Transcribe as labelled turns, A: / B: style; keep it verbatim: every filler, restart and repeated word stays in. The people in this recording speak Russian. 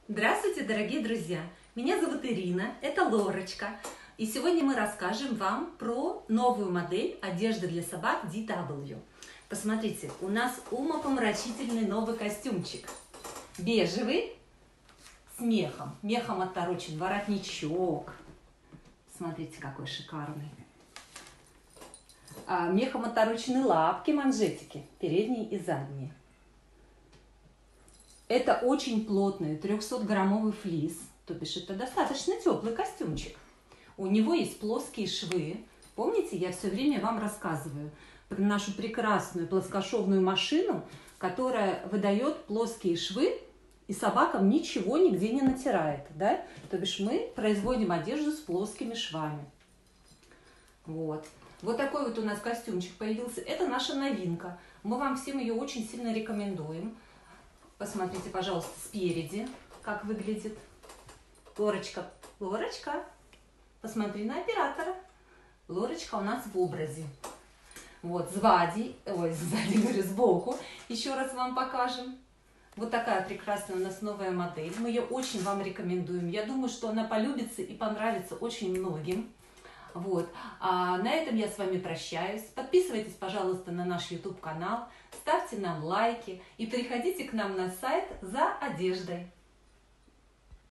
A: Здравствуйте, дорогие друзья! Меня зовут Ирина, это Лорочка. И сегодня мы расскажем вам про новую модель одежды для собак ди дабл ю. Посмотрите, у нас умопомрачительный новый костюмчик. Бежевый, с мехом. Мехом оторочен воротничок. Смотрите, какой шикарный. А, мехом оторочены лапки, манжетики, передние и задние. Это очень плотный трехсотграммовый флис, то бишь это достаточно теплый костюмчик. У него есть плоские швы. Помните, я все время вам рассказываю про нашу прекрасную плоскошовную машину, которая выдает плоские швы, и собакам ничего нигде не натирает. Да? То бишь мы производим одежду с плоскими швами. Вот. Вот такой вот у нас костюмчик появился. Это наша новинка. Мы вам всем ее очень сильно рекомендуем. Посмотрите, пожалуйста, спереди, как выглядит. Лорочка, Лорочка, посмотри на оператора. Лорочка у нас в образе. Вот, сзади, ой, сзади, говорю, сбоку. Еще раз вам покажем. Вот такая прекрасная у нас новая модель. Мы ее очень вам рекомендуем. Я думаю, что она полюбится и понравится очень многим. Вот. А на этом я с вами прощаюсь. Подписывайтесь, пожалуйста, на наш ютуб канал, ставьте нам лайки и приходите к нам на сайт за одеждой.